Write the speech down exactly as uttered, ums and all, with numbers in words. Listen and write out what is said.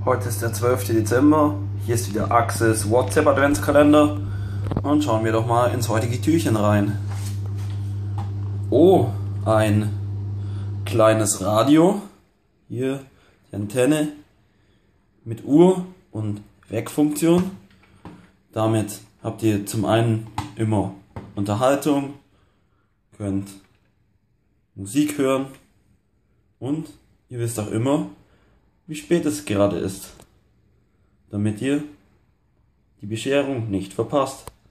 Heute ist der zwölfte Dezember, hier ist wieder Axels WhatsApp Adventskalender und schauen wir doch mal ins heutige Türchen rein. Oh, ein kleines Radio, hier die Antenne mit Uhr und Weckfunktion. Damit habt ihr zum einen immer Unterhaltung, könnt Musik hören und ihr wisst auch immer, wie spät es gerade ist, damit ihr die Bescherung nicht verpasst.